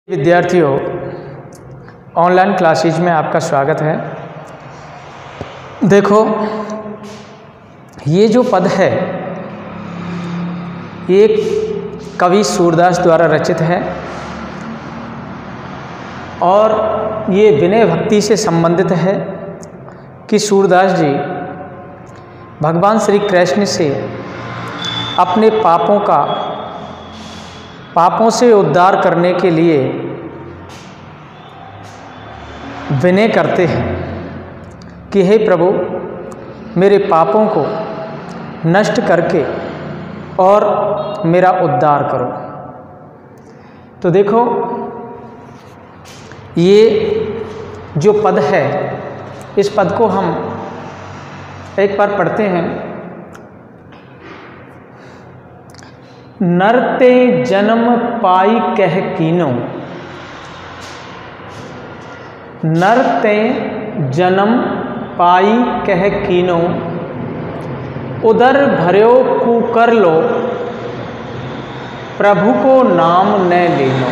विद्यार्थियों, online classes में आपका स्वागत है। देखो, ये जो पद है ये कवि सूरदास द्वारा रचित है और ये विनय भक्ति से संबंधित है कि सूरदास जी भगवान श्री कृष्ण से अपने पापों से उद्धार करने के लिए विनय करते हैं कि हे प्रभु, मेरे पापों को नष्ट करके और मेरा उद्धार करो। तो देखो, ये जो पद है, इस पद को हम एक बार पढ़ते हैं। नरते जन्म पाई कह कीनो, नरते जन्म पाई कह कीनो, उदर भर्यो कुकर लो, प्रभु को नाम न लेनो।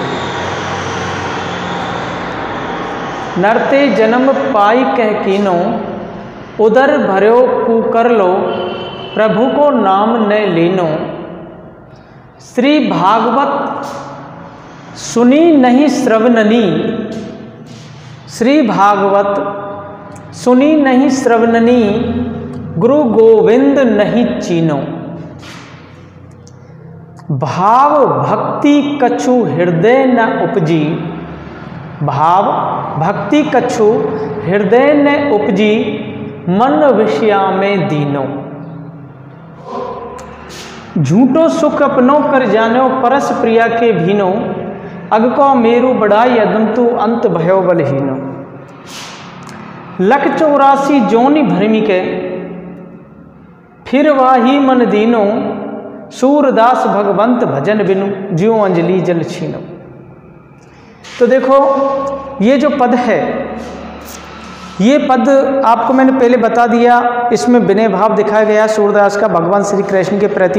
नरते जन्म पाई कह कीनो, उदर भर्यो कुकर लो, प्रभु को नाम न लेनो। श्री भागवत सुनी नहीं श्रवणनी, श्री भागवत सुनी नहीं श्रवणनी, गुरु गोविंद नहीं चीनो। भाव भक्ति कछु हृदय न उपजी, भाव भक्ति कछु हृदय न उपजी, मन विषया में दीनो। झूठो सुख अपनो कर जानो, परस प्रिया के भीनो, अग को मेरु बढ़ाई अदंतु अंत भयो बलहीनो। लख 84 जोनि भरमी के, फिर वाही मन दीनो, सूरदास भगवंत भजन बिनु, ज्यों अंजलि जल छीनो। तो देखो, ये जो पद है, ये पद आपको मैंने पहले बता दिया। इसमें विनय भाव दिखाया गया सूरदास का भगवान श्री कृष्ण के प्रति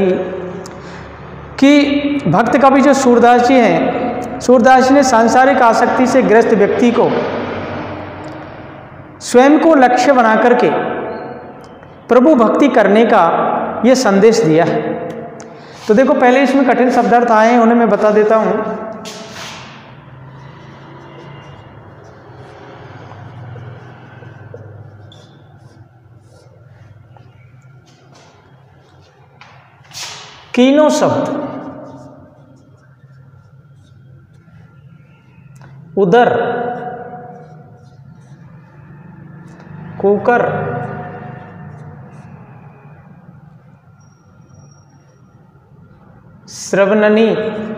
कि भक्त कवि जो सूरदास जी हैं, सूरदास जी ने सांसारिक आसक्ति से ग्रस्त व्यक्ति को स्वयं को लक्ष्य बना करके प्रभु भक्ति करने का ये संदेश दिया है। तो देखो, पहले इसमें कठिन शब्दार्थ आए हैं, उन्हें मैं बता देता हूँ। कीनो शब्द, उदर, कुकर, श्रवणनी,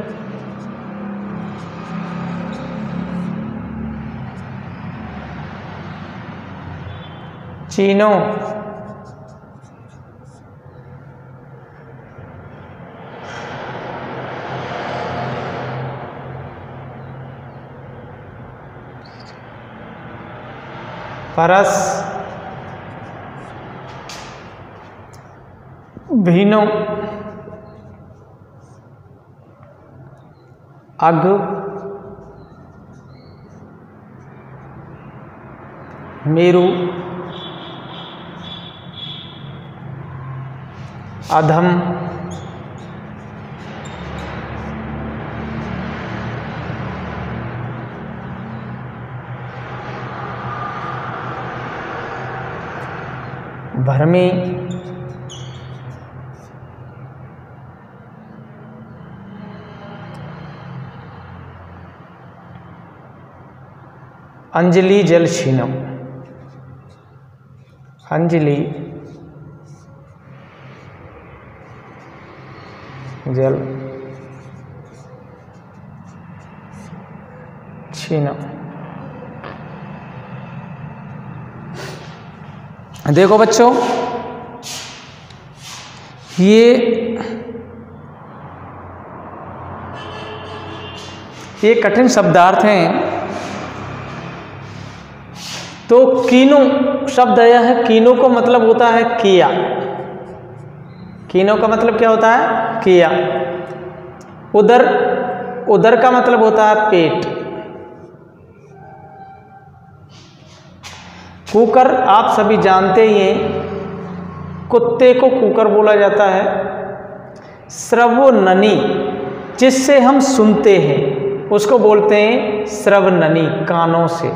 चीनो, परस, भीनो, अग, मेरु, अधम, भरमी, अंजलि जल छीनो, अंजलि जल छीनो। देखो बच्चों, ये कठिन शब्दार्थ हैं। तो कीनो शब्द आया है, कीनो का मतलब होता है किया। कीनो का मतलब क्या होता है? किया। उदर, उदर का मतलब होता है पेट। कूकर आप सभी जानते ही हैं, कुत्ते को कूकर बोला जाता है। श्रवणनी, जिससे हम सुनते हैं उसको बोलते हैं श्रवणनी, कानों से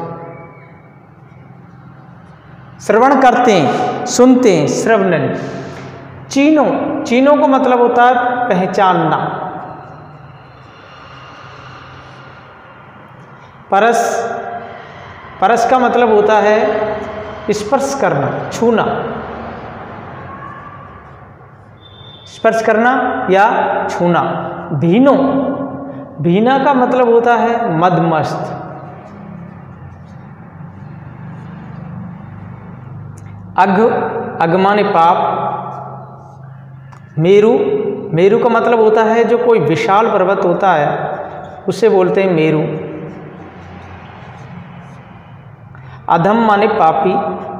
श्रवण करते हैं, सुनते हैं, श्रवणनी। चीनो, चीनो को मतलब होता है पहचानना। परस, परस का मतलब होता है स्पर्श करना, छूना, स्पर्श करना या छूना। भीनो, भीना का मतलब होता है मदमस्त। अघ, अघ माने पाप। मेरु, मेरु का मतलब होता है जो कोई विशाल पर्वत होता है उसे बोलते हैं मेरु। अधम माने पापी।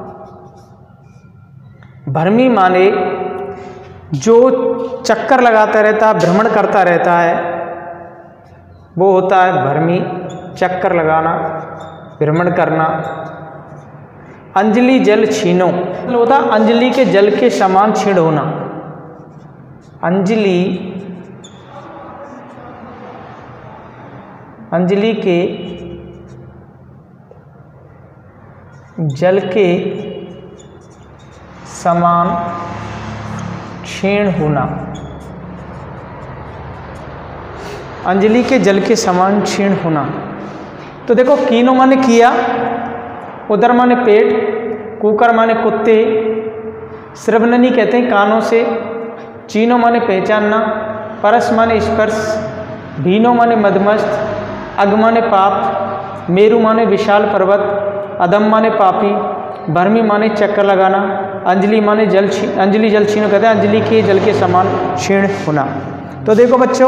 भ्रमी माने जो चक्कर लगाता रहता है, भ्रमण करता रहता है, वो होता है भ्रमी। चक्कर लगाना, भ्रमण करना। अंजलि जल छीनो, मतलब होता है अंजलि के जल के समान क्षीण होना। अंजलि, अंजलि के जल के समान क्षीण होना। अंजलि के जल के समान क्षीण होना। तो देखो, कीनो माने किया, उदर माने पेट, कूकर माने कुत्ते, श्रवणनी कहते हैं कानों से, चीनो माने पहचानना, परस माने स्पर्श, भीनो माने मदमस्त, अग माने पाप, मेरु माने विशाल पर्वत, अधम माने पापी, भ्रमी माने चक्कर लगाना, अंजलि माने जल, अंजलि जल छीनो कहते हैं अंजलि के जल के समान क्षीण होना। तो देखो बच्चों,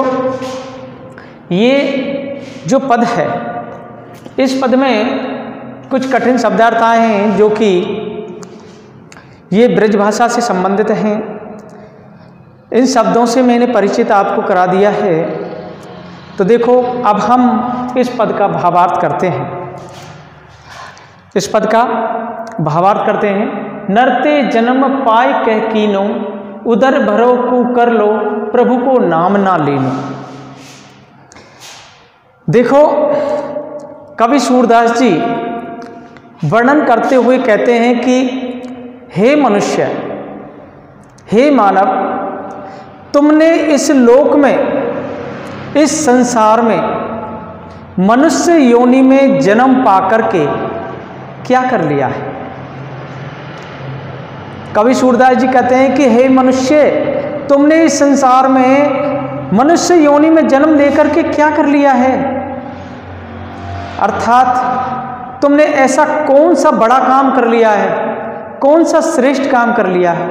ये जो पद है, इस पद में कुछ कठिन शब्दार्थाएं हैं जो कि ये ब्रज भाषा से संबंधित हैं। इन शब्दों से मैंने परिचित आपको करा दिया है। तो देखो, अब हम इस पद का भावार्थ करते हैं। इस पद का भावार्थ करते हैं। नरते जन्म पाए कह कीनो, उदर भरो को कर लो, प्रभु को नाम ना लेनो। देखो, कवि सूरदास जी वर्णन करते हुए कहते हैं कि हे मनुष्य, हे मानव, तुमने इस लोक में, इस संसार में मनुष्य योनि में जन्म पाकर के क्या कर लिया है। कवि सूरदास जी कहते हैं कि हे मनुष्य, तुमने इस संसार में मनुष्य योनि में जन्म लेकर के क्या कर लिया है। अर्थात तुमने ऐसा कौन सा बड़ा काम कर लिया है, कौन सा श्रेष्ठ काम कर लिया है।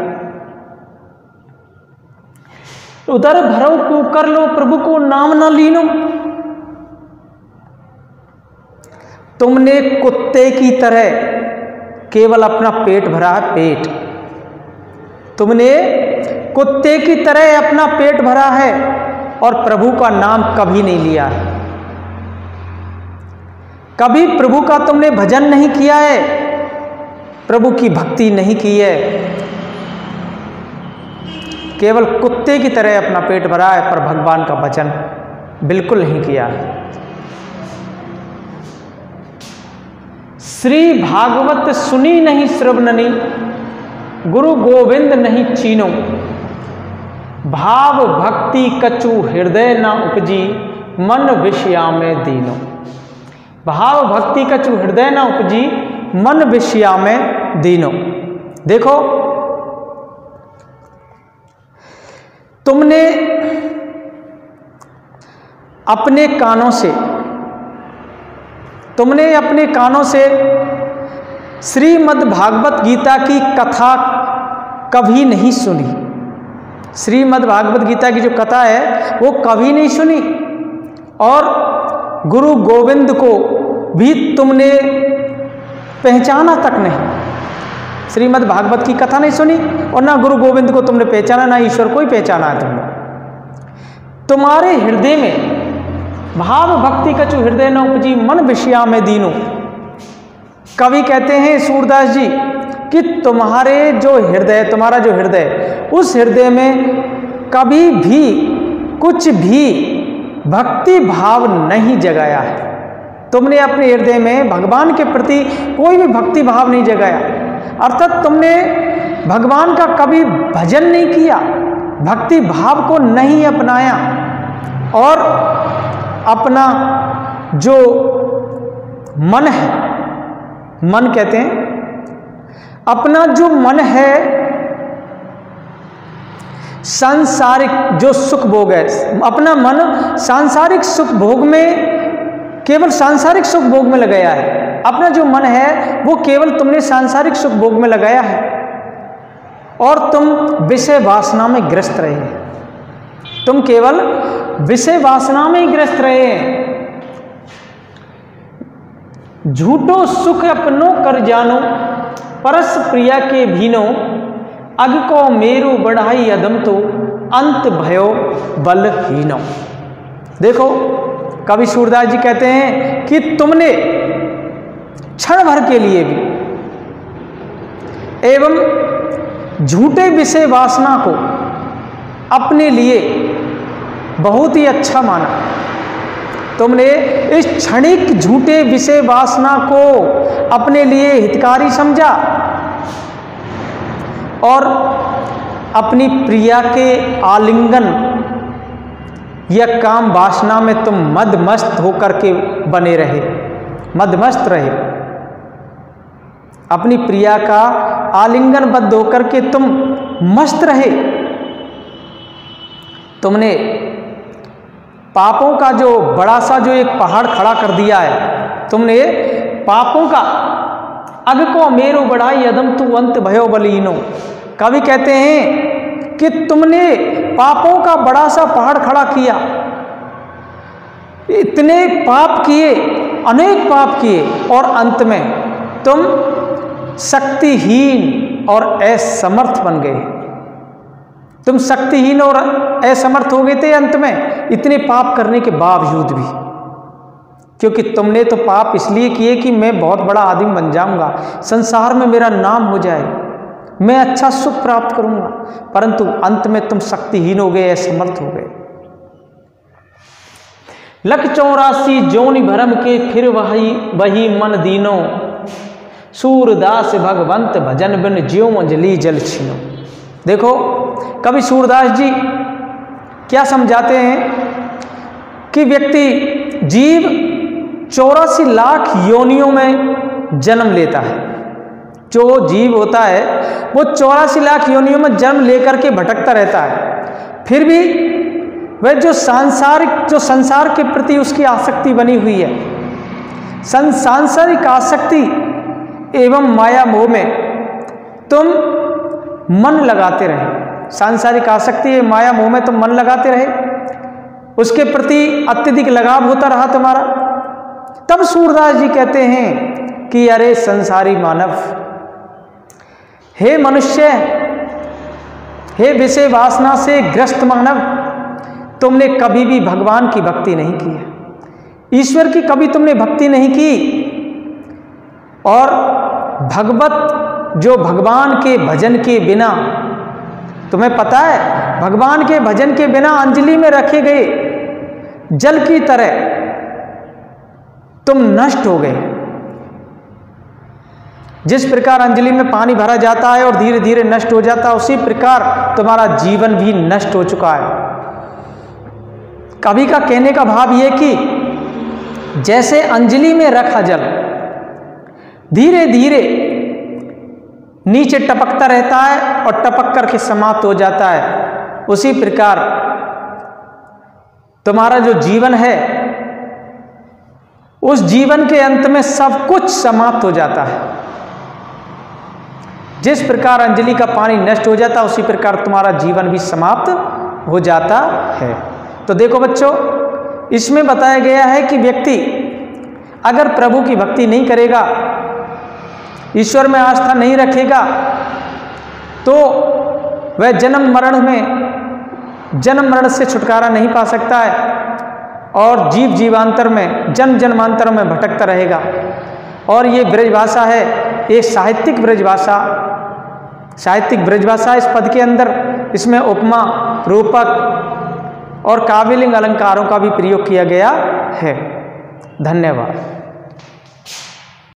उदर भरो को कर लो, प्रभु को नाम ना लीनो। तुमने कुत्ते की तरह केवल अपना पेट भरा है, पेट। तुमने कुत्ते की तरह अपना पेट भरा है और प्रभु का नाम कभी नहीं लिया है। कभी प्रभु का तुमने भजन नहीं किया है, प्रभु की भक्ति नहीं की है। केवल कुत्ते की तरह अपना पेट भरा है पर भगवान का भजन बिल्कुल नहीं किया है। श्री भागवत सुनी नहीं श्रवणनी, गुरु गोविंद नहीं चीनो। भाव भक्ति कछु हृदय न उपजी, मन विषया में दीनो। भाव भक्ति कछु हृदय न उपजी, मन विषया में दीनो। देखो, तुमने अपने कानों से, तुमने अपने कानों से श्रीमद् भागवत गीता की कथा कभी नहीं सुनी। श्रीमद् भागवत गीता की जो कथा है वो कभी नहीं सुनी, और गुरु गोविंद को भी तुमने पहचाना तक नहीं। श्रीमद् भागवत की कथा नहीं सुनी और ना गुरु गोविंद को तुमने पहचाना, ना ईश्वर को ही पहचाना है तुमने। तुम्हारे हृदय में भाव भक्ति कछु हृदय न उपजी, मन विषया में दीनो। कवि कहते हैं सूरदास जी कि तुम्हारे जो हृदय, तुम्हारा जो हृदय, उस हृदय में कभी भी कुछ भी भक्ति भाव नहीं जगाया है। तुमने अपने हृदय में भगवान के प्रति कोई भी भक्ति भाव नहीं जगाया, अर्थात तुमने भगवान का कभी भजन नहीं किया, भक्ति भाव को नहीं अपनाया, और अपना जो मन है, मन कहते हैं, अपना जो मन है सांसारिक जो सुख भोग है, अपना मन सांसारिक सुख भोग में, केवल सांसारिक सुख भोग में लगाया है। अपना जो मन है वो केवल तुमने सांसारिक सुख भोग में लगाया है, और तुम विषय वासना में ग्रस्त रहे हैं। तुम केवल विषय वासना में ही ग्रस्त रहे हैं। झूठो सुख अपनो कर जानो, परस प्रिया के भीनो, अग को मेरु बढ़ाई अदम तो, अंत भयो बलहीनो। देखो कवि सूरदास जी कहते हैं कि तुमने क्षण भर के लिए भी एवं झूठे विषय वासना को अपने लिए बहुत ही अच्छा माना। तुमने इस क्षणिक झूठे विषय वासना को अपने लिए हितकारी समझा, और अपनी प्रिया के आलिंगन या काम वासना में तुम मदमस्त होकर के बने रहे, मदमस्त रहे। अपनी प्रिया का आलिंगन बद्ध होकर के तुम मस्त रहे। तुमने पापों का जो बड़ा सा जो एक पहाड़ खड़ा कर दिया है, तुमने पापों का, अग को मेरो बढ़ाई अदम तू अंत भयो बलीनो। कवि कहते हैं कि तुमने पापों का बड़ा सा पहाड़ खड़ा किया, इतने पाप किए, अनेक पाप किए, और अंत में तुम शक्तिहीन और असमर्थ बन गए। तुम शक्तिहीन और असमर्थ हो गए थे अंत में, इतने पाप करने के बावजूद भी, क्योंकि तुमने तो पाप इसलिए किए कि मैं बहुत बड़ा आदमी बन जाऊंगा, संसार में मेरा नाम हो जाए, मैं अच्छा सुख प्राप्त करूंगा, परंतु अंत में तुम शक्तिहीन हो गए, असमर्थ हो गए। लख 84 जोनि भरम के फिर वही मन दीनो, सूरदास भगवंत भजन बिन ज्यों अंजलि जल छीनो। देखो कवि सूरदास जी क्या समझाते हैं कि व्यक्ति, जीव 84 लाख योनियों में जन्म लेता है। जो जीव होता है वो 84 लाख योनियों में जन्म लेकर के भटकता रहता है, फिर भी वह जो संसार के प्रति उसकी आसक्ति बनी हुई है, सांसारिक आसक्ति एवं माया मोह में तुम मन लगाते रहे, सांसारिक आसक्ति माया मोह में तुम मन लगाते रहे, उसके प्रति अत्यधिक लगाव होता रहा तुम्हारा। तब सूरदास जी कहते हैं कि अरे संसारी मानव, हे मनुष्य, हे विषय वासना से ग्रस्त मानव, तुमने कभी भी भगवान की भक्ति नहीं की है, ईश्वर की कभी तुमने भक्ति नहीं की, और भगवत जो भगवान के भजन के बिना, तुम्हें पता है भगवान के भजन के बिना अंजलि में रखे गए जल की तरह तुम नष्ट हो गए। जिस प्रकार अंजलि में पानी भरा जाता है और धीरे धीरे नष्ट हो जाता है, उसी प्रकार तुम्हारा जीवन भी नष्ट हो चुका है। कवि का कहने का भाव यह कि जैसे अंजलि में रखा जल धीरे धीरे नीचे टपकता रहता है और टपक करके समाप्त हो जाता है, उसी प्रकार तुम्हारा जो जीवन है, उस जीवन के अंत में सब कुछ समाप्त हो जाता है। जिस प्रकार अंजलि का पानी नष्ट हो जाता है, उसी प्रकार तुम्हारा जीवन भी समाप्त हो जाता है। तो देखो बच्चों, इसमें बताया गया है कि व्यक्ति अगर प्रभु की भक्ति नहीं करेगा, ईश्वर में आस्था नहीं रखेगा, तो वह जन्म मरण से छुटकारा नहीं पा सकता है और जीव जीवांतर में, जन्म जन्मांतर में भटकता रहेगा। और ये ब्रजभाषा है, ये साहित्यिक ब्रजभाषा, साहित्यिक ब्रजभाषा। इस पद के अंदर इसमें उपमा, रूपक और काव्यलिंग अलंकारों का भी प्रयोग किया गया है। धन्यवाद।